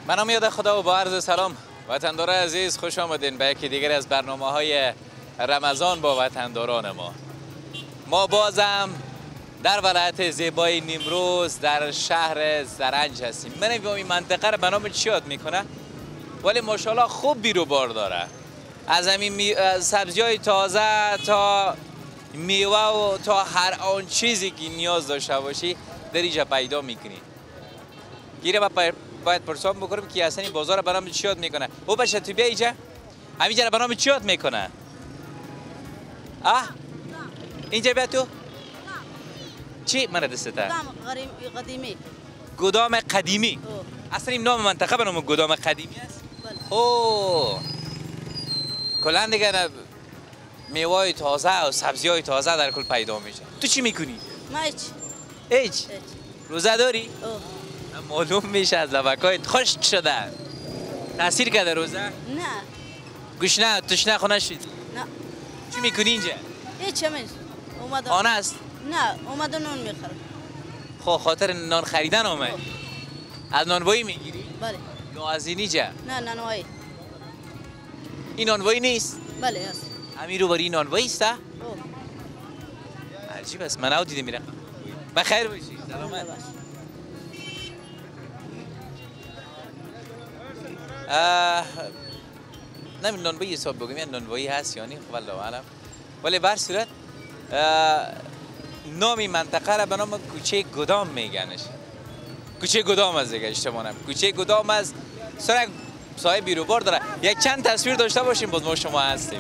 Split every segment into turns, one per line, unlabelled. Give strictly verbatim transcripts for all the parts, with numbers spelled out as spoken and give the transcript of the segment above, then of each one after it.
به نام یاد خدا و با عرض سلام وطندار عزیز، خوش آمدین به یکی دیگر از برنامه های رمضان با وطنداران ما. ما بازم در ولایت زیبای نیمروز در شهر زرنج هستیم. من این منطقه رو به نام چی یاد میکنه؟ ولی ماشاءالله خوب بیرو بار داره. از همین می... سبزی های تازه تا میوه و تا هر آن چیزی که نیاز داشته باشی در اینجا پیدا میکنی. گیره با باید پرسان بکنم که اصلا این بازار برام چی یاد میکنه. او بشه تو بیا اینجا همینجا برام چی یاد میکنه؟ آه اینجا بیا تو چی من دسته؟
گدام قدیمی.
گدام قدیمی.
اوه.
اصلا این نام منطقه به نام گدام قدیمی است؟
بله.
اوه کلا دیگه میوه تازه و سبزی های تازه در کل پیدا میشه. تو چی میکنی؟
ما هیچ.
هیچ؟
هیچ.
روزه داری؟
اوه.
معلوم میشه از لبکایت خشک شده. تاثیر کرده روزه؟
نه.
گوشنه تشنه خونه شدی؟
نه.
چی میکنی اینجا؟
هیچ همیش. اومدم.
خانه است؟
نه اومدم نون میخرم.
خب خاطر نان خریدن آمد؟ از نانوایی میگیری؟
بله.
یا از اینجا؟
نه نانوایی.
این نانوایی نیست؟
بله هست.
همین رو بری نانوایی است؟
اوه.
عجیب است. من او دیده میرم. بخیر باشی. سلامت. نمی نانوایی حساب بگم یا نانوایی هست یا نه والله اعلم. ولی بر صورت نامی منطقه را به نام کوچه گدام میگنش. کوچه گدام از دیگه اشتباه نکنم. کوچه گدام از سر سایه بیروبار داره. یک چند تصویر داشته باشیم باز ما شما هستیم.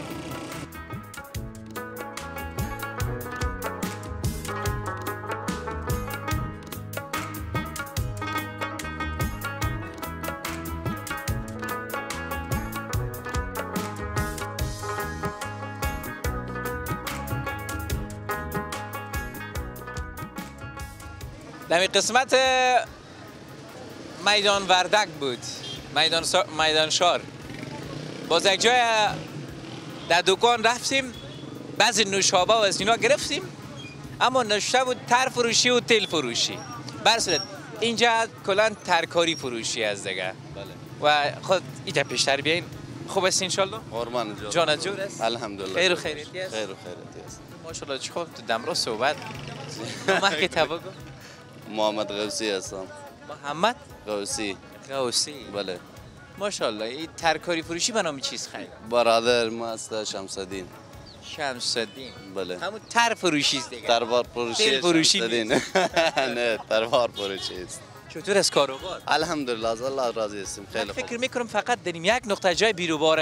در این قسمت میدان وردک بود، میدان, میدان شار. باز یک جای در دکان رفتیم، بعضی نوشابه و از اینا گرفتیم، اما نوشته بود تر فروشی و تل فروشی. برصورت اینجا کلا ترکاری فروشی از دیگه. بله. و خود اینجا پیشتر بیاین. خوب است انشالله؟
قربان جان.
جان جور است؟
الحمدلله.
خیر و خیریتی است؟
خیر و خیریتی است.
ماشاءالله چه خوب تو دمرو صحبت. محکی تبا گو.
محمد غوثی هستم.
محمد
غوثی.
غوثی.
بله.
ماشاءالله این ترکاری فروشی به نام چیز خیلی؟
برادر ما است شمس‌الدین.
شمس‌الدین.
بله.
همون تر فروشی است دیگه.
تروار فروشی.
تل فروشی
شمس‌الدین. نه تروار فروشی است.
چطور از کاروبار؟
الحمدلله از الله راضی هستیم. خیلی خوب.
فکر میکنم فقط داریم یک نقطه جای بیروبار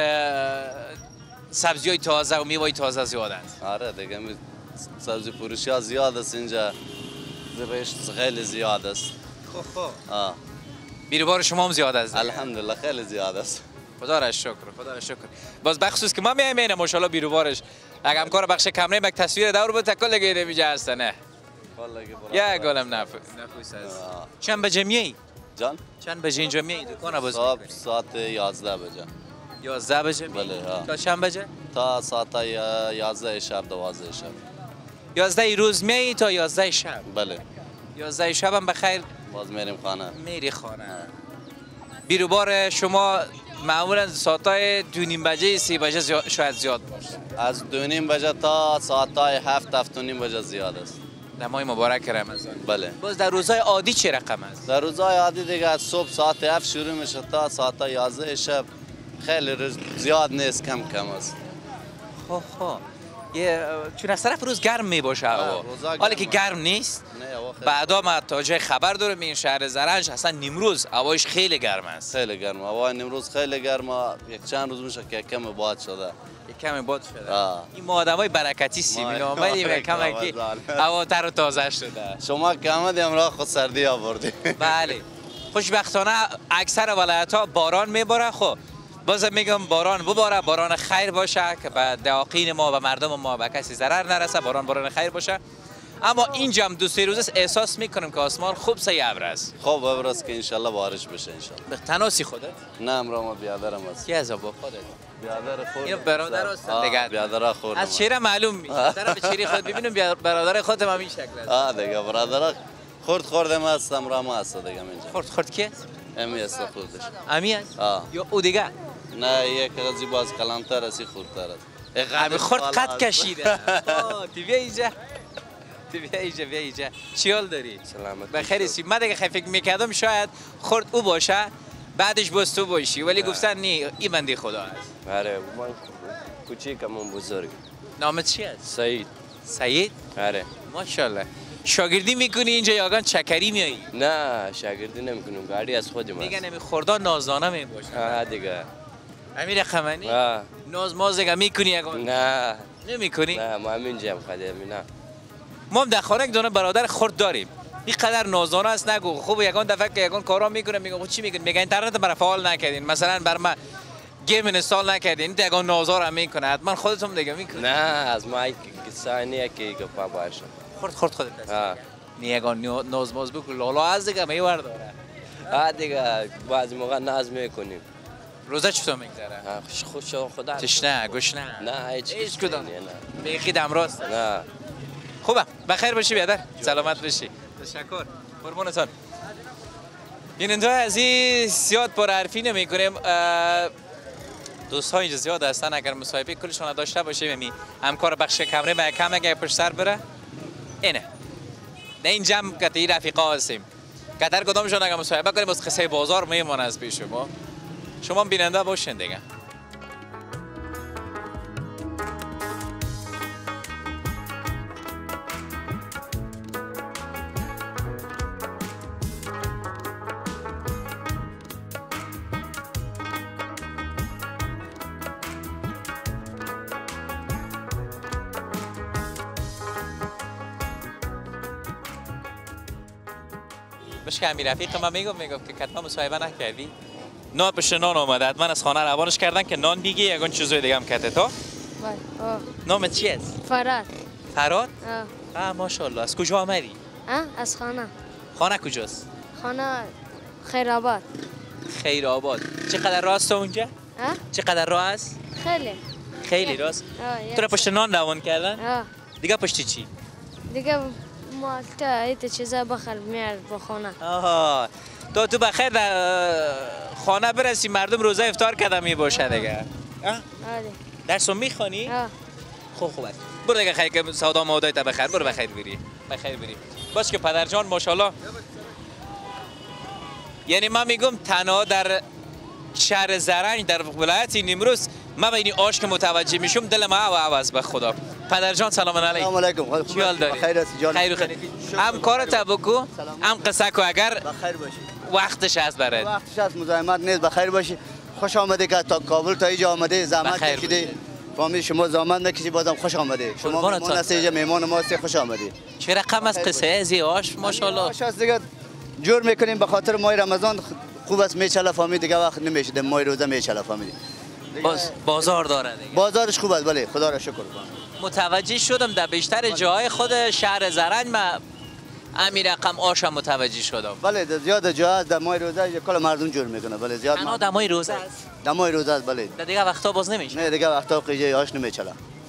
سبزی‌های تازه و میوه‌های تازه زیاد است.
آره دیگه سبزی فروشی ها زیاد است اینجا. رشت خیلی زیاد است.
خب خب.
آه.
بیروبار شما هم زیاد است.
الحمدلله خیلی زیاد است.
خدا را شکر، خدا را شکر. باز بخصوص که ما میایم اینه ماشاءالله بیروبارش. اگه همکار بخش کمره یک تصویر دور بود تکل لگیده میجا هست نه. یا گلم نف نفوس است. چند بجه میای؟
جان؟
چند بجه اینجا میای دکان باز
صبح
میکنی؟
ساعت یازده بجه.
یازده بجه میای؟
بله ها.
تا چند بجه؟
تا ساعت یازده شب دوازده شب.
یازده روز میای تا یازده شب؟
بله.
یازده شب هم بخیر
باز میریم خانه.
میری خانه. بیروبار شما معمولا ساعتای دو نیم بجه سی بجه زیاد شاید زیاد باشه.
از دو نیم بجه تا ساعتای هفت هفت و نیم بجه زیاد است.
در ماه مبارک رمضان.
بله.
باز در روزهای عادی چه رقم است؟
در روزهای عادی دیگه از صبح ساعت هفت شروع میشه تا ساعت یازده شب. خیلی روز زیاد نیست، کم کم است.
خب خب. یه چون از طرف روز گرم می باشه هوا. حالا که گرم نیست. بعدا ما تا جای خبر دارم این شهر زرنج اصلا نیمروز هوایش خیلی گرم است.
خیلی گرم. هوای نیمروز خیلی گرمه. یک چند روز میشه که کم باد شده.
یک کم باد شده.
آه.
این ما آدمای برکتی سیم اینا اومدیم کم که هوا تر و تازه شده.
شما که آمدی امراه خود سردی آوردی.
بله. خوشبختانه اکثر ولایت‌ها باران میباره. خب بازم میگم باران بباره، باران خیر باشه که به دهاقین ما و مردم ما به کسی ضرر نرسه. باران باران خیر باشه. اما اینجا هم دو سه روز احساس میکنم که آسمان خوب سه ابر است.
خوب ابر است که انشالله بارش بشه انشالله.
به تناسی خودت؟
نه امرا ما بیادرم است.
کی از با خودت؟
بیادر خود.
اینو برادر هستن دیگه.
بیادر خود.
از چهره معلوم میشه. طرف چهره خود ببینم برادر خودم هم این شکل است.
آ دیگه برادر خورد خوردم هستم را ما هست دیگه اینجا.
خورد خورد کی؟
امی است خودش.
امی است؟
آه.
یا او دیگه؟
نه یک قضی باز کلانتر است خورتر است.
همه خورد قد کشیده. تی بیا اینجا. تی بیا اینجا بیا اینجا. چی حال داری؟
سلامت.
بخیر سی. من دیگه فکر میکردم شاید خورد او باشه بعدش باز تو باشی ولی گفتن نی این بنده خدا است.
آره من کوچیکم اون بزرگ.
نامت چی است؟
سعید.
سعید؟
آره.
ماشاءالله. شاگردی میکنی اینجا یاگان چکری میایی؟
نه شاگردی نمیکنم گاڑی از خودم است.
دیگه نمی خوردان نازدانه می باشه.
آه دیگه.
امیر خمنی؟
آه.
ناز ماز دیگه میکنی یاگان؟
نه.
نمیکنی؟
نه ما همینجا هم خدمی نه.
ما هم در خانه یک دونه برادر خرد داریم. این قدر نازدانه است نگو. خوب یگان دفعه که یگان کارا میکنه میگه خود چی میگن؟ میگه اینترنت برای فعال نکردین. مثلا بر ما گیم اینستال نکردین. این یگان نازار هم میکنه. حتما خودتون دیگه میکنه.
نه از ما یک ثانیه که گفت باشه.
خرد خرد خودت.
آه.
نیگان ناز ماز بکن لالا از دیگه میور داره.
آه دیگه بعضی موقع ناز میکنیم.
روزه چطور میگذره؟
خوش خدا.
تشنه گشنه.
نه هیچ
هیچ کدام.
نه.
بیخی دم راست.
نه.
خوبه بخیر باشی بیادر سلامت باشی تشکر قربونتون بیننده عزیز زیاد پر حرفی نمی کنیم دوست ها اینجا زیاد هستن اگر مصاحبه کلشون داشته باشیم می همکار بخش کمره به کم اگه پشت سر بره اینه نه این جمع کتی رفیقا هستیم قدر کدامشون اگه مصاحبه کنیم از قصه بازار میمونه از پیش شما شما بیننده باشین دیگه بشه امیر رفیق من میگم میگم که کتما مصاحبه نکردی نان پشت نان اومده حتما از خانه روانش کردن که نان بگی یگان چیزای دیگه هم کته تو
آه.
نامت چی است
فراد.
فراد
آه.
آه ماشاءالله از کجا آمدی
آه از خانه.
خانه کجاست
خانه خیرآباد.
خیر آباد چقدر راه است اونجا
آه؟
چقدر راه است
خیلی.
خیلی راست
آه یک
تو را پشت نان روان کردن
آه.
دیگه پشت چی
دیگه مالتا ایت چیزا بخل میار با خانه.
آها تو تو بخیر در خانه برسی مردم روزه افطار کردن می باشه دیگه
آره.
درسو میخوانی
آه.
خوب خوب است برو دیگه خیر که سودا مودای تا بخیر برو بخیر بری بخیر بری باش که پدر جان ماشاءالله یعنی من میگم تنها در شهر زرنج در ولایت نیمروز من به این آش که متوجه میشم دل ما عوض به خدا پدر جان سلام علیکم
سلام علیکم
چی حال داری
خیر است جان
خیر و خیر هم کارت بکو هم قصه کو اگر
بخیر باشی
وقتش هست برات
وقتش هست مزاحمت نیست بخیر باشی خوش آمده که تا کابل تا اینجا آمده زحمت
بخیر
کشیده فامیل شما زحمت نکشی بازم خوش آمده شما
قربانت
مهمان هستی اینجا مهمان ما هستی خوش آمده
چه رقم از قصه ازی آش ماشاءالله
آش هست دیگه جور میکنیم به خاطر ماه رمضان خوب است میچله فامیل دیگه وقت نمیشه ماه روزه میچله فامیل
باز بازار داره دیگه
بازارش خوب است بله خدا را شکر
متوجه شدم در بیشتر جاهای خود شهر زرنج من امیر رقم آش هم متوجه شدم
بله زیاد جا است در ماه روزه کل مردم جور میکنه بله زیاد
تنها دمای روزه است
در ماه روزه است بله
در دیگه وقتا باز نمیشه
نه دیگه وقتا قیجه آش نمیچله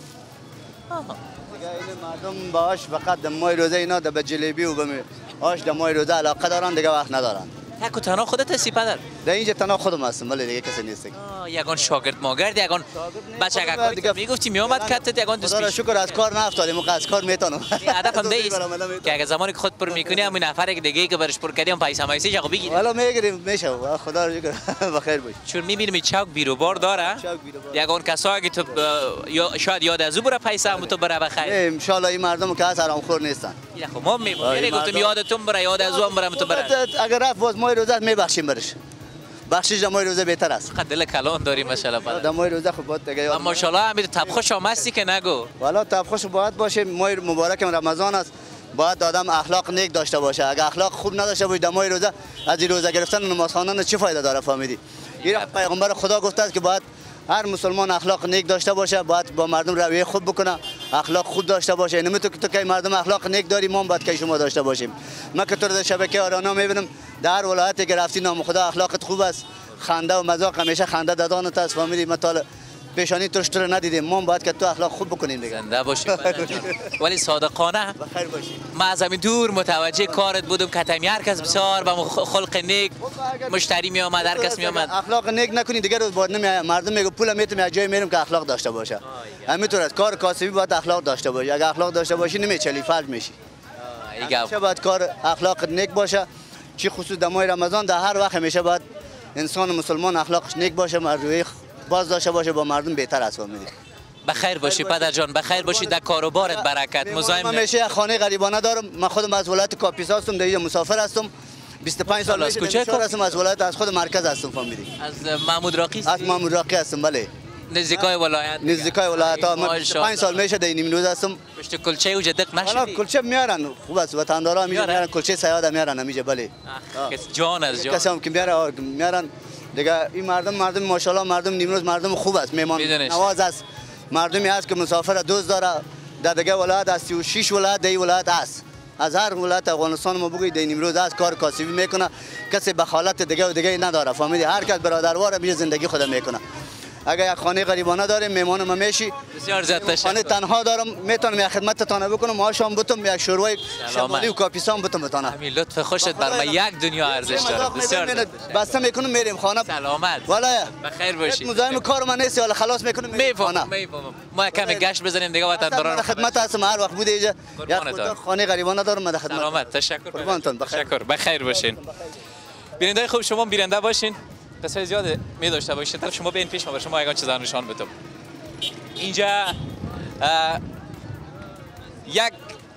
دیگه این مردم با آش فقط در ماه روزه اینا در به جلیبی و به آش در ماه روزه علاقه دارن دیگه وقت ندارن
تک و تنها خودت هستی پدر
در اینجا تنها خودم هستم ولی دیگه کسی نیست
آه، یگان شاگرد ماگرد یگان بچه اگه
دیگه
میگفتی میومد کتت یگان دوست
خدا را
پیش
شکر از کار نافتادیم موقع از کار میتونم
هدفم نیست که اگه زمانی که خود پر میکنی همین نفر دیگه که برش پر کردیم پیسه مایسی جا بگیری
والا میگیریم میشه خدا را شکر بخیر باش
چون میبینیم چوک بیروبار داره
چوک بیروبار.
یگان کسایی که تو ب- یا شاید یاد از او بره پیسه هم تو بره بخیر
ان شاء الله این مردم که از حرام خور نیستن
یه خب ما میگم
آه،
یعنی گفتم
مردم-
یادتون بره یاد از او هم بره تو بره
اگر رفت باز ماه روزه میبخشیم برش بخشش در ماه روزه بهتر است
فقط دل کلان داری ماشاءالله
در
پدر
ماه روزه خوب بود دیگه
و ماشاءالله همین تبخوش هم هستی که نگو
والا تبخوش باید باشه ماه مبارک رمضان است باید آدم اخلاق نیک داشته باشه اگر اخلاق خوب نداشته باشه در ماه روزه از این روزه گرفتن نماز خواندن چه فایده داره فهمیدی این پیغمبر خدا گفته است که باید هر مسلمان اخلاق نیک داشته باشه باید با مردم رویه خوب بکنه اخلاق خوب داشته باشه نمیتونه که تو که مردم اخلاق نیک داری ما هم باید که شما داشته باشیم من که تو در شبکه آرانا میبینم در هر ولایتی که رفتی نام خدا اخلاقت خوب است خنده و مذاق همیشه خنده دادانت است فهمیدی مثلا پیشانی ترش تو رو ندیدیم، ما باید که تو اخلاق خوب بکنیم دیگه.
زنده باشی بدن جان. ولی صادقانه
بخیر باشی.
ما از همین دور متوجه کارت بودم کتمی هر کس بسیار با خلق نیک مشتری می آمد، هر کس می آمد.
اخلاق نیک نکنی دیگه روز بعد نمی مردم میگه پول میتم از جای میرم که اخلاق داشته باشه. همینطور است کار کاسبی باید اخلاق داشته باشی. اگه اخلاق داشته باشی نمیچلی فلج میشی. همیشه باید کار اخلاق نیک باشه. چی خصوص در ماه رمضان در هر وقت همیشه باید انسان مسلمان اخلاقش نیک باشه، مردوی باز داشته باشه، با مردم بهتر است فهمیدی.
بخیر باشی پدر جان، بخیر باشی در کاروبارت برکت. مزاحم
من همیشه خانه غریبانه دارم. من خودم از ولایت کاپیسا هستم، در اینجا مسافر هستم. بیست و پنج سال
از
میشه
کجا
هستم، از ولایت از خود مرکز هستم فهمیدی.
از محمود راقی
از محمود راقی هستم بله.
نزدیکای ولایت.
نزدیکای ولایت ها. من بیست و پنج سال میشه در این روز هستم.
پشت کلچه و جدق
حالا
نشدی؟
کلچه میارن خوب است، وطندارا میارن کلچه سیاد میارن همیشه بله.
جان از جان.
کسی هم که میارن میارن دیگه. این مردم مردم ماشاءالله مردم نیمروز مردم خوب است، مهمان نواز است. مردمی هست که مسافر دوست داره. در دیگه ولایت است و شش ولایت در ولایت است. از هر ولایت افغانستان ما بگوید در نیمروز است کار کاسبی میکنه. کسی بخالت دیگه و دیگه نداره فهمیدی. هر کس برادروار میشه زندگی خود میکنه. اگر یک خانه غریبانه داریم میمون ما میشی
بسیار زیاد تشکر.
خانه تنها دارم میتونم یک خدمت تانه بکنم. ما شام بتم یک شورای شمالی و کاپیسان بتم بتانه.
همین لطف خوشت بر من یک دنیا ارزش داره. بسیار
بسته میکنم میریم خانه.
سلامت.
والا
بخیر باشی.
مزاحم کار من نیستی حالا خلاص میکنم میریم خانه.
میفهمم. ما کمی گشت بزنیم دیگه وطنداران.
خدمت هستم هر وقت بوده اینجا. یک خانه غریبانه دارم من خدمت.
سلامت. تشکر.
قربانتون بخیر.
تشکر. بخیر باشین. بیننده خوب شما بیننده باشین. قصه زیاد می داشته باشید. طرف شما بین پیش ما بر شما یگان چیزا نشان بدم. اینجا یک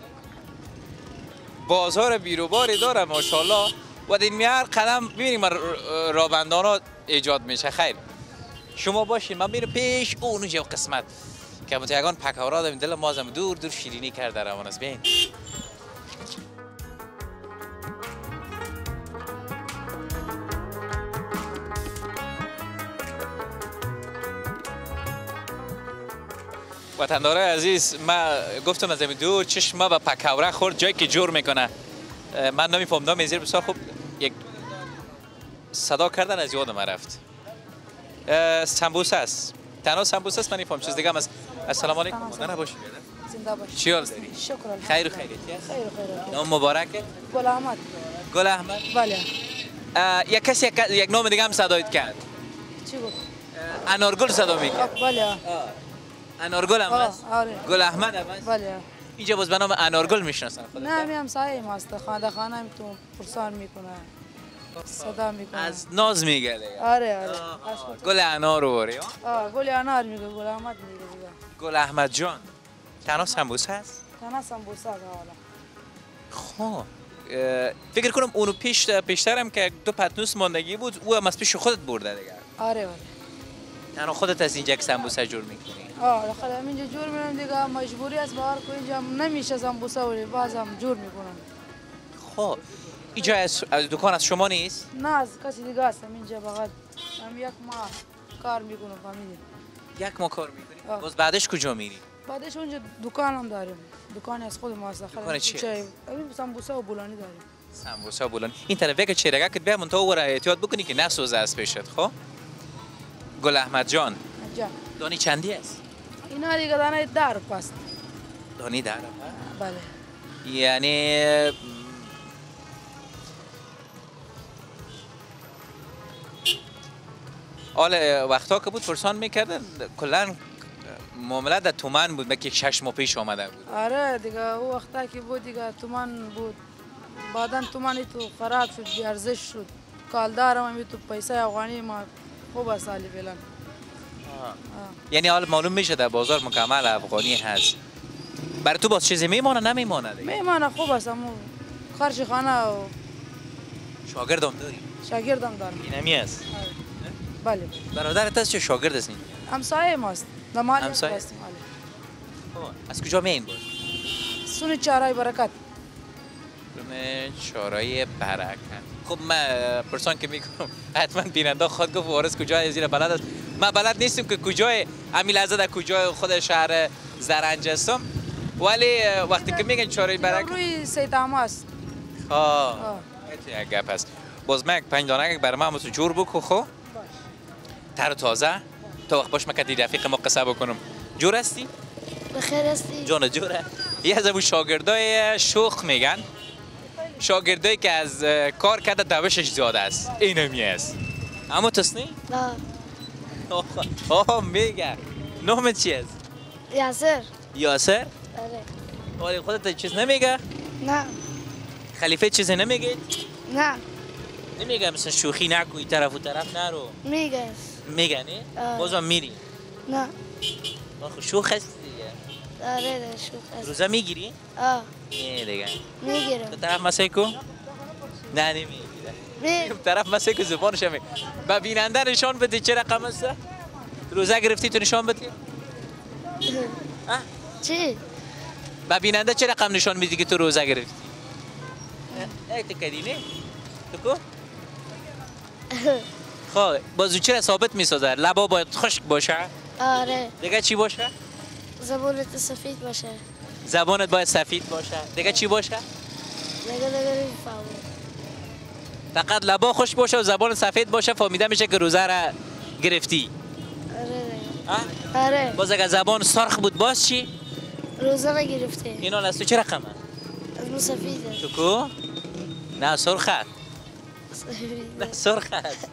بازار بیروباری داره ماشاءالله و در میار قدم ببینیم رابندانا ایجاد میشه. خیر شما باشین من میرم پیش اونجا قسمت که متیگان پکاورا دارم دل مازم دور دور شیرینی کرده روان است. ببین وطندارای عزیز، ما گفتم از این دور چشم به پکاوره خورد جایی که جور میکنه. من نمیفهمم میزیر بسیار خوب یک صدا کردن از یادم رفت. سمبوسه است. تنها سمبوسه است من نمیفهمم چیز دیگه هم است. السلام علیکم. نه باشی.
زنده باشی.
چی حال داری؟
شکر الله.
خیر و خیریتی است؟
خیر و خیر.
نام مبارکه؟
گل احمد.
گل احمد؟
بله.
یک کسی یک نام دیگه هم صدایت کرد.
چی گفت؟
انارگل صدا میکرد.
بله.
انارگل هم است؟
آره.
گل احمد هم است؟
بله.
اینجا باز به نام انارگل میشناسن خودت؟
نه همین همسایه ماست. خانه خانه هم تو پرسان میکنه. صدا میکنه.
از ناز میگه دیگه.
آره آره.
گل انار رو بری.
آه گل انار میگه گل احمد میگه دیگه.
گل احمد جان. تنها سمبوسه است؟
تنها سمبوسه حالا.
خب فکر کنم اونو پیش پیشترم که دو پتنوس ماندگی بود او هم از پیش خودت برده دیگه.
آره آره.
تنها خودت از اینجا یک سمبوسه جور میکنی؟
آه داخل اینجا جور میکنم دیگه مجبوری است بهار کو اینجا نمیشه سمبوسه ولی بازم جور میکنم.
خب اینجا از دکان از شما نیست؟
نه از کسی دیگه هستم اینجا فقط هم یک ماه کار میکنم فهمیدی.
یک ماه کار میکنی؟ باز بعدش کجا میری؟
بعدش اونجا دکان هم داریم. دکانی از خود ما است.
دکان چیه؟
همین سمبوسه و بولانی داریم.
سمبوسه و بولانی. این طرف یک چهرگه که بیا منتها ور احتیاط بکنی که نسوزه از پیشت. خب گل احمد جان.
جان.
دانی چندی است؟
اینا دیگه دانه ده روپه است.
دانی ده روپه؟
بله.
یعنی حالا وقتا که بود پرسان میکردن کلا معامله در تومن بود که شش ماه پیش آمده بود.
آره دیگه او وقتا که بود دیگه تومن بود. بعدن تومنی تو خراب شد بیارزش شد. کالدارم همی تو پیسه افغانی ما خوب سالی فعلا.
یعنی حالا معلوم میشه در بازار مکمل افغانی هست. برای تو باز چیزی میمانه نمیمانه دیگه؟
میمانه خوب است اما خرج خانه و
شاگردم داری؟
شاگردم دارم.
اینمی است؟
بله.
برادرت است چه شاگرد است این؟
همسایه ماست. دمالی
همسایه؟
هستیم.
از کجا میین باز؟
سون چارای برکت.
سون چارای برکت. خب من پرسان که میکنم حتما بیننده خود گفت وارث کجا از زیر بلد است. من بلد نیستم که کجای همین لحظه در کجای خود شهر زرنج هستم ولی وقتی که میگن چارای برکت
روی سیداما است.
ها این یک گپ است. باز من یک پنج دانه برای من مثل جور بکو خو تر تازه تا وقت باش مکتی رفیق ما قصه بکنم. جور هستی؟
بخیر هستی؟
جان جوره. یه از ابو شاگردای شوخ میگن. شاگردایی که از کار کرده دوشش زیاده است. اینمی است. اما تسنی؟
نه.
آه میگه. نامت چی است؟
یاسر.
یاسر؟
آره.
ولی خودت چیز نمیگه؟
نه.
خلیفه چیزی نمیگه؟
نه.
نمیگه مثلا شوخی نکوی طرف و طرف نرو.
میگه.
میگه نه؟
آه.
بازم میری؟
نه.
آخه شوخ هستی دیگه.
آره ده شوخ هست.
روزه میگیری؟
آه.
نه دیگه.
میگیرم.
تو طرف مسیح کو؟ نه نمیگیره.
می.
طرف مسیح کو زبانش می. با بیننده نشان بده چه رقم است؟ روزه گرفتی تو نشان بده؟ ها؟
چی؟
با بیننده چه رقم نشان میدی که تو روزه گرفتی؟ ای تو کدی نه؟ تو کو؟ خب بازو چرا ثابت میسازه؟ لبا باید خشک باشه؟
آره.
دیگه چی باشه؟
زبونت سفید باشه.
زبانت باید سفید باشه. دیگه چی باشه؟
دیگه دیگه میفهمم.
فقط لبا خشک باشه و زبان سفید باشه فهمیده میشه که روزه را گرفتی.
آره دیگه.
ها؟
آره.
باز اگه زبان سرخ بود باز چی؟
روزه نگرفته.
اینا از تو چه رقمه؟
از مو سفیده.
تو کو؟ نه سرخ است.
سفیده.
نه سرخ است.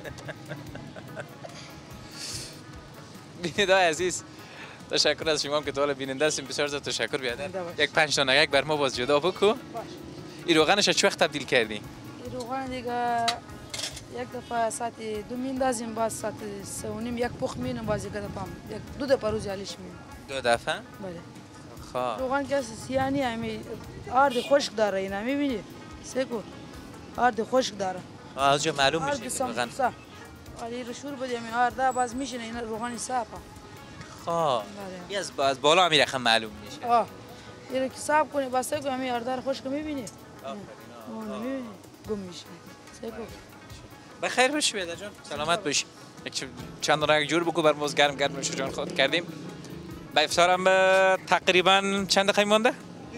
بیننده عزیز تشکر از شما که تا حالا بیننده هستیم بسیار زیاد تشکر بیادر. یک پنج تا نگک بر ما باز جدا بکو. این روغنش چه وقت تبدیل کردی؟
این روغن دیگه یک دفعه ساعت دو میندازیم باز ساعت سه و نیم یک پخ مینم باز یک دفعه یک دو دفعه روز حالیش مینم.
دو دفعه؟
بله.
خواه.
روغن که سیانی همی آرد خشک داره اینا میبینی؟ سکو آرد خشک داره.
از جا معلوم
آرد
میشه روغن.
سمسا. ولی رو شور بدیم این آرده باز میشینه این روغن صافه.
خواه.
بله.
یه از از بالا هم رقم معلوم میشه.
آه. این که صاف کنی باز سکو همی آرده رو خشک میبینی؟ آفرین. میبینی؟ گم میشه. سکو.
بخیر باشی بیادر جان. سلامت باشی. یک چند رنگ جور بگو بر موز گرم گرم میشه جان خود کردیم. با افطارم تقریبا چند دقیقه مونده؟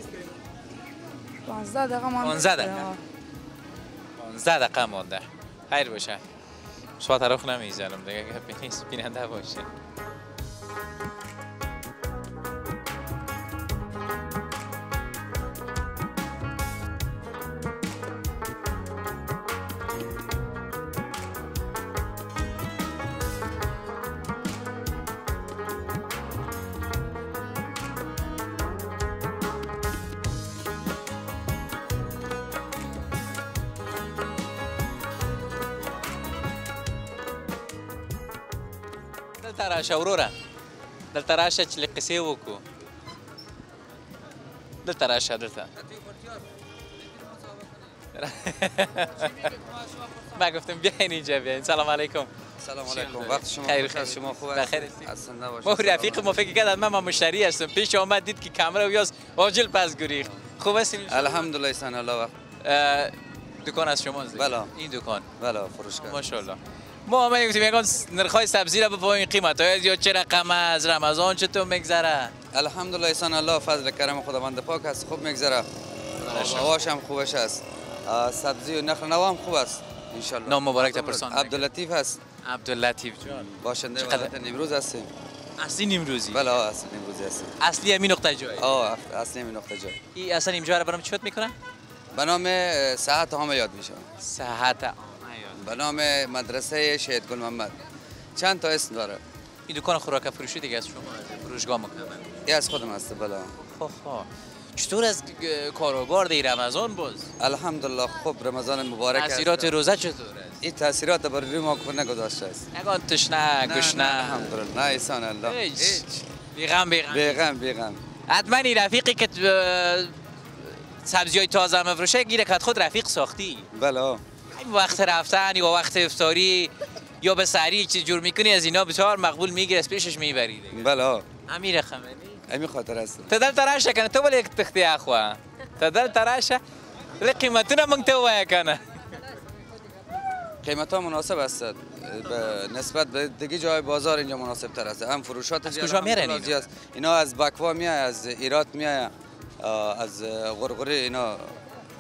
پانزده دقیقه مونده.
پانزده دقیقه. پانزده دقیقه مونده. خیر باشه. شما طرف نمیزنم دیگه گپی نیست بیننده باشه. دلته راشه وروره دلته راشه چې لږ قصې وکړو دلته راشه دلته ما گفتم بیاین اینجا بیاین سلام علیکم
سلام علیکم وقت شما
خیر
بخیر شما خوب
بخیر
هستید
ما رفیق ما فکر کرد من ما مشتری هستم پیش آمد دید که کامرا ویاس عاجل پس گریخت خوب هستین
الحمدلله سن الله وقت
دکان از شماست
بله
این دکان
بله فروشگاه
ماشاءالله ما همه گفتیم میگن نرخ‌های سبزی را بفهمیم قیمت‌های یا چه رقم از رمضان چطور میگذره
الحمدلله سن الله فضل کرم خداوند پاک است خوب میگذره هواش هم خوبش است سبزی و نخل نوا هم خوب است ان شاء الله
نام مبارک تا پرسان
عبداللطیف هست
عبداللطیف جان
باشنده ولایت نیمروز هستیم
اصلی نیمروزی
بله اصلی نیمروزی هستیم
اصلی همین نقطه جای
آه اصلی همین نقطه جای
این اصلا اینجا رو برام چوت میکنه
به نام صحت عامه یاد میشه
صحت عامه
به نام مدرسه شهید گل محمد چند تا اسم داره
این دکان خوراک فروشی دیگه از شما فروشگاه مکمل
یه از خودم هست بله
خب خب چطور از کاروبار دی رمضان باز
الحمدلله خوب رمضان مبارک است
تاثیرات روزه چطور است
این تاثیرات بر روی ما نگذاشته است
نگان تشنه گشنه
الحمدلله نه ایسان الله
هیچ بیغم بیغم
بیغم بیغم
حتما این رفیقی که سبزی‌های تازه مفروشه گیره که خود رفیق ساختی
بله
وقت رفتن یا وقت افطاری یا به سحری چیز جور میکنی از اینا بسیار مقبول میگیری از پیشش میبری
بله
امیر خمینی
امی خاطر است
تدل تراشه کنه تو ولی تختی اخوا تدل تراشه ولی قیمتونه من تو وای کنه
قیمت ها مناسب است نسبت به دیگه جای بازار اینجا مناسب تر است هم فروشات
از کجا میرن
اینا از بکوا میاد از ایرات میاد از غرغره اینا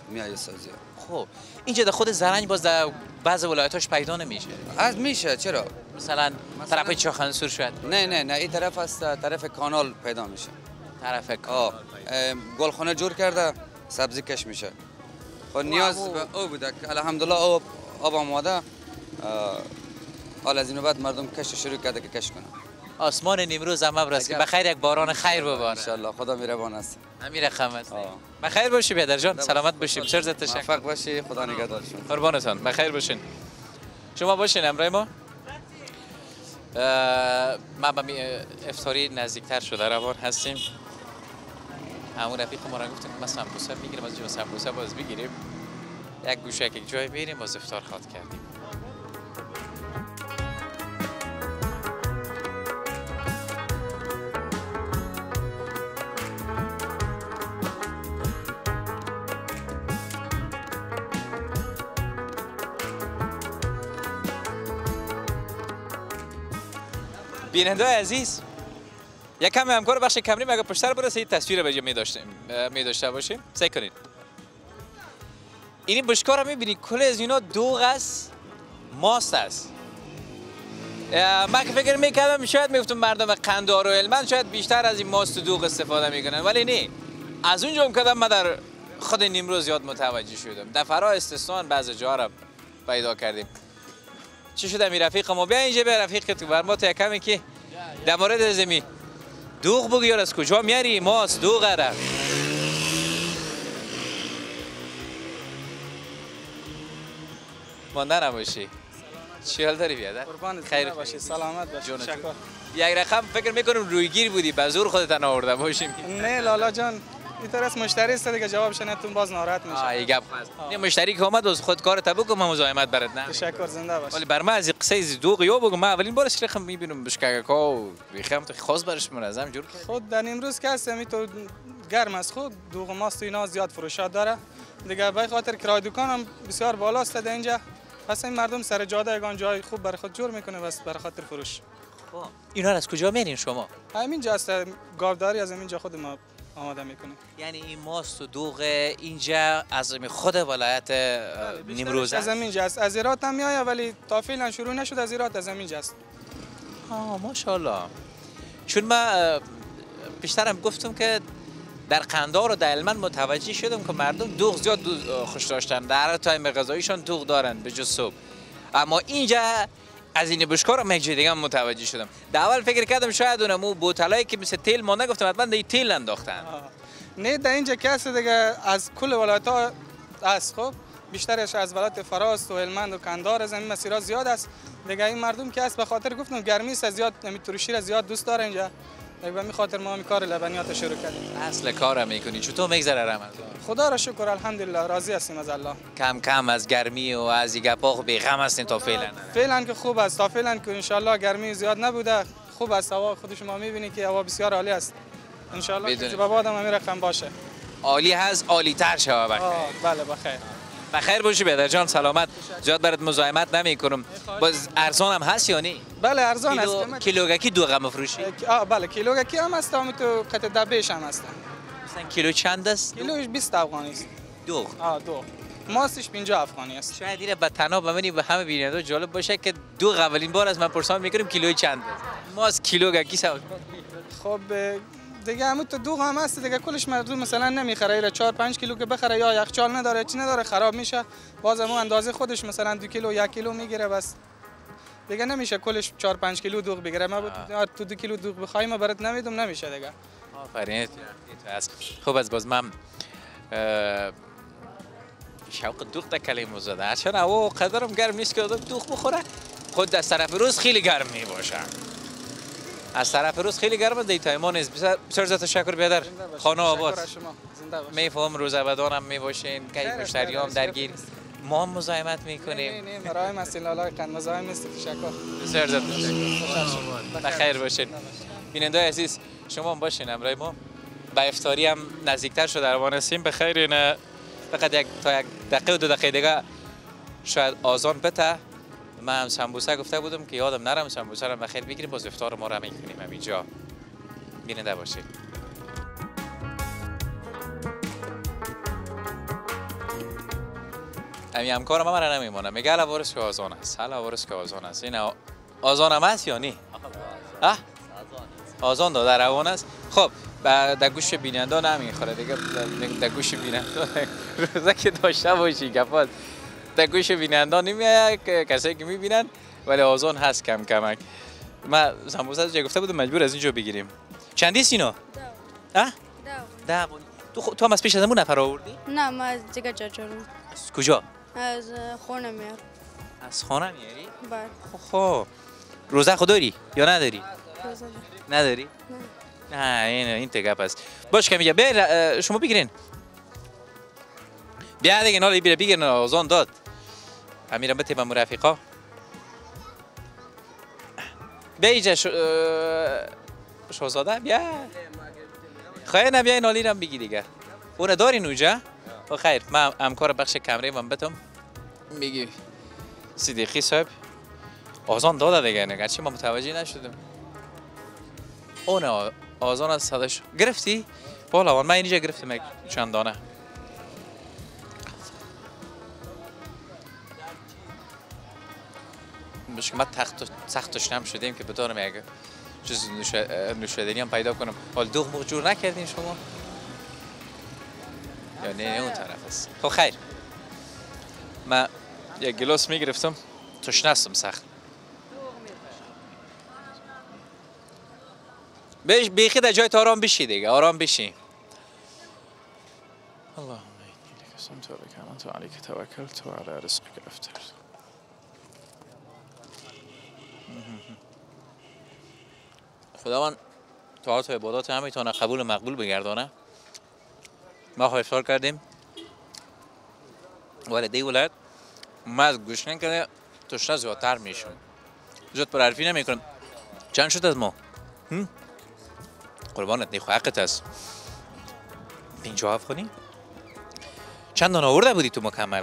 میای سازی.
خب اینجا در خود زرنج باز در بعض ولایتاش پیدا نمیشه.
از میشه چرا؟
مثلا طرف چاخنسور شاید.
نه نه نه این طرف است، طرف کانال پیدا میشه.
طرف
آه گلخانه جور کرده سبزی کش میشه. خب نیاز به آب بوده که الحمدلله آب آب آماده. حال از اینو بعد مردم کش شروع کرده که کش کنه.
آسمان نیمروز هم ابر است که بخیر یک باران خیر بباره.
ان شاء الله خدا مهربان است.
امیر رقم است. بخیر باشی بیادر جان، سلامت باشی. بسیار زیاد تشکر.
موفق باشی، خدا نگهدارشون.
قربانتان، بخیر باشین. شما باشین امرای ما. ما به افطاری نزدیکتر شده روان هستیم. همون رفیق ما را گفتیم ما سمبوسه میگیریم، از جمع سمبوسه باز بگیریم. یک گوشه یک جای بریم باز افطار خواد کردیم. بیننده عزیز، یک کمی همکار بخش کمریم اگر پشتر برسه این تصویر به جا می داشته می داشته باشیم. سعی کنید. این بشکار رو می‌بینید کل از اینا دوغ است، ماست است. من که فکر می‌کردم شاید میگفتم مردم قندهار و هلمند شاید بیشتر از این ماست و دوغ استفاده میکنن، ولی نه. از اونجا هم کردم من در خود نیمروز زیاد متوجه شدم. در فرا استثنا بعضی جا را پیدا کردیم. چی شده می رفیق ما؟ بیا اینجا بیا رفیق که تو بر ما تا کمی که در مورد زمین دوغ بگو یار از کجا میاری ماست دوغ را مانده نباشی. چی حال داری بیادر؟
خیر باشی، سلامت باشی. تشکر.
یک رقم فکر میکنم رویگیر بودی به زور خودت آورده باشیم.
نه لالا جان این طرف مشتری است دیگه جوابش نتون باز ناراحت میشه.
آ گپ هست. نه مشتری که اومد از خود کارت بگو ما مزاحمت برات نه.
تشکر زنده باش.
ولی بر ما از قصه دوغ یا بگو ما اولین بار رقم میبینم بشکاکا و ریخم تو خاص برش منظم جور کرد.
خود در امروز که هستم تو گرم است خود دوغ ماست و اینا زیاد فروشات داره. دیگه به خاطر کرای دکان هم بسیار بالا است در اینجا. پس این مردم سر جاده یگان جای خوب برای خود جور میکنه بس برای خاطر فروش.
خب اینا از کجا میارین شما؟
همینجا است گاوداری از همینجا خود ما آماده میکنیم.
یعنی این ماست و دوغ اینجا از خود ولایت نیمروز
از همینجا است. از هرات هم میآید ولی تا فعلا شروع نشد از هرات از همینجا است.
آه ماشاءالله. چون ما بیشترم گفتم که در قندهار و در هلمند متوجه شدم که مردم دوغ زیاد خوش داشتن، در تایم غذاییشان دوغ دارن به جز صبح. اما اینجا از این بشکار هم یک جای دیگه متوجه شدم. در اول فکر کردم شاید اونمو بوتلایی که مثل تیل مانده گفتم حتما دی تیل انداختن.
نه در اینجا کسی دیگه از کل ولایت‌ها است. خب بیشترش از ولایت فراست و هلمند و قندهار از این مسیرها زیاد است. دیگه این مردم که است به خاطر گفتم گرمی است زیاد نمی ترشی را زیاد دوست داره اینجا. دیگه به خاطر ما می کار لبنیات شروع کردیم.
اصل کارم میکنی. چطور میگذره رمضان؟
خدا را شکر الحمدلله راضی هستیم از الله.
کم کم از گرمی و از این گپا بی غم هستین تا فعلا.
فعلا که خوب است. تا فعلا که ان شاء الله گرمی زیاد نبوده. خوب است. هوا خود شما میبینید که هوا بسیار عالی است. ان شاء الله که بعد هم همین رقم باشه.
عالی هست، عالی تر شوه بخیر.
بله بخیر.
بخیر باشی بیادر جان، سلامت. زیاد برات مزاحمت نمیکنم. باز ارزان هم هست یا نه؟
بله ارزان است.
کیلوگکی دوغ مفروشی؟
آه بله کیلوگکی هم است، هم تو قطع دبهش هم است.
مثلا کیلو چند است؟
کیلوش بیست افغانی است.
دوغ.
آه دوغ. ماستش پنجاه افغانی است.
شاید اینه به تنها به منی به همه بیننده جالب باشه که دوغ اولین بار از من پرسان میکنیم کیلوی چند است. ماست کیلوگکی سوال.
خب دیگه همون تو دوغ هم هست دیگه کلش مردم مثلا نمیخره ایره چهار پنج کیلو که بخره یا یخچال نداره چی نداره خراب میشه باز همون اندازه خودش مثلا دو کیلو یک کیلو میگیره بس دیگه نمیشه کلش چهار پنج کیلو دوغ بگیره ما تو دو کیلو دوغ بخوای ما برات نمیدم نمیشه دیگه.
آفرین است. خب از باز من شوق دوغ تا کلمه زده چون او قدرم گرم نیست که دوغ بخوره خود از طرف روز خیلی گرم میباشه. از طرف روز خیلی گرمه دی تایمان است. بسیار زیاد تشکر بیادر. خانه آباد. میفهم روزآبادان هم میباشین که مشتری هم درگیر ما هم مزاحمت میکنیم.
نه نه مرایم است لالای قند مزاحم نیست. تشکر.
بسیار زیاد تشکر. بخیر باشین. بیننده عزیز شما هم باشین همراه ما. با افطاری هم نزدیکتر شده روان هستیم. بخیر این فقط یک تا یک دقیقه و دو دقیقه دیگه شاید آذان بته. من هم سمبوسه گفته بودم که یادم نرم سمبوسه رو بخیر بگیریم باز افطار ما رو میکنیم همینجا. بیننده باشید. امی همکارم هم را نمیمونه میگه حالا ورس که آزان است حالا ورس که آزان است این آزان هم هست یا نی؟ اه؟ آزان داده روان است. خب در گوش بیننده نمیخوره دیگه در گوش بیننده روزه که داشته باشی گفت در گوش بیننده نمیاد کسایی که میبینن ولی آزان هست کم کمک. ما سمبوسه از جای گفته بودم مجبور از اینجا بگیریم. چندی سینا؟
دو.
اه؟ ده. تو خ... تو هم از پیش از همون نفر آوردی؟
نه ما از دیگه جا جارم.
از کجا؟
از خونه میار.
از خانه میاری؟
بله.
خب روزه خود داری یا نداری؟
روزه دارم.
نداری؟
نه.
نه این این تگپ است. باش که میگه بیا شما بگیرین. بیا دیگه نالی بیا بگیرین آزان داد. امیرم بته با مرافقا. بیا اینجا شو... شوزاده بیا. خیر نه بیا نالی رم بگی دیگه. اون داری نوجا؟ خیر من همکار بخش کمره من بتم. میگی صدیقی صاحب آزان داده دیگه نگه چی ما متوجه نشدم. اون آزان از صداش گرفتی؟ بالا من اینجا گرفتم چند دانه. بشه که من تخت سختش نم شدیم که بتونم یک چیز نوشیدنی هم پیدا کنم. حال دوغ موغ جور نکردین شما؟ یا نه اون طرف است. خب خیر من یک گلاس میگرفتم تشنستم سخت. بیش بیخی در جایت آرام بشی دیگه آرام بشی. اللهم اینی لک اسمت و بک آمنت و علیک توکلت و علی رزقک افترض. خداوند طاعات و عبادات همه تان قبول و مقبول بگردانه. ما افطار کردیم ولی دی ولایت ما از گوشتن که تشنه زیادتر میشم. زیاد پر حرفی نمیکنم. چند شد از ما؟ قربانت نیخو حقت است. پنجاه هفت کنی؟ چند دانه آورده بودی تو مکمل؟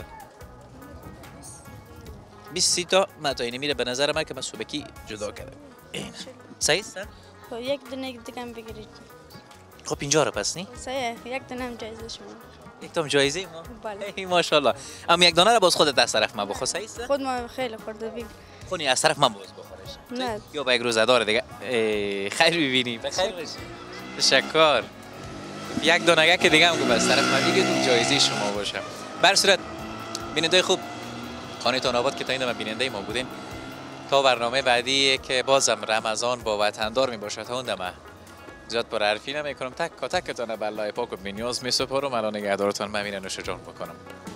بیست سی تا متاینه میره به نظر من که من صبحکی جدا کردم. این صحیح است؟
خب یک دونه دیگه هم بگیرید.
خب پنجاه رو پس نی؟
صحیح یک دونه هم جایزه شما.
یک تام جایزه ما؟
بله.
ای ماشاءالله. اما یک دانه رو باز خودت از طرف من بخور صحیح است؟
خود ما خیلی خورده بیم.
خونی از طرف من باز بخورش.
نه.
یا با یک روزدار دیگه. خیر ببینی. بخیر باشی. تشکر. یک دانه که دیگه هم که از طرف من دیگه جایزه شما باشه. بر صورت بیننده خوب خانه‌تان آباد که تا این دم بیننده ما بودین. تا برنامه بعدی که بازم رمضان با وطندار می باشد تا اون دمه زیاد پر حرفی نمی کنم. تک تکتان بالله پاک و بی‌نیاز می سپارم. الان نگهدارتان من نوش جان بکنم.